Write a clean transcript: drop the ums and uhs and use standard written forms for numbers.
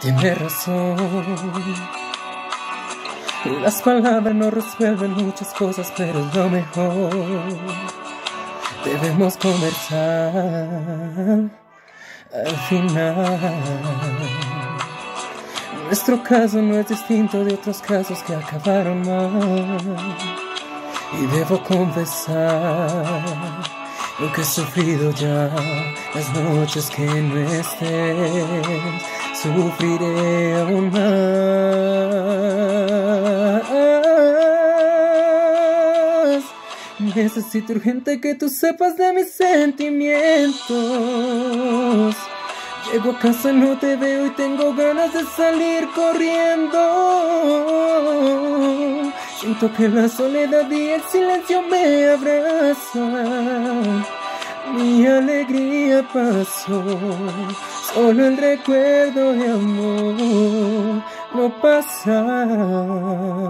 Tienes razón. Las palabras no resuelven muchas cosas, pero es lo mejor. Debemos conversar al final. Nuestro caso no es distinto de otros casos que acabaron mal. Y debo confesar lo que he sufrido ya. Las noches que no estés, sufriré aún más. Necesito urgente que tú sepas de mis sentimientos. Llego a casa, no te veo y tengo ganas de salir corriendo. Siento que la soledad y el silencio me abrazan. Mi alegría pasó, solo el recuerdo de amor no pasa.